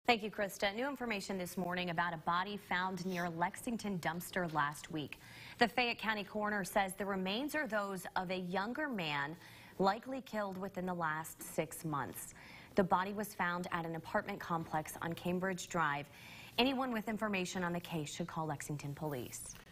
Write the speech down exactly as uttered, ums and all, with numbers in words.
Thank you, Krista. New information this morning about a body found near Lexington dumpster last week. The Fayette County coroner says the remains are those of a younger man likely killed within the last six months. The body was found at an apartment complex on Cambridge Drive. Anyone with information on the case should call Lexington Police.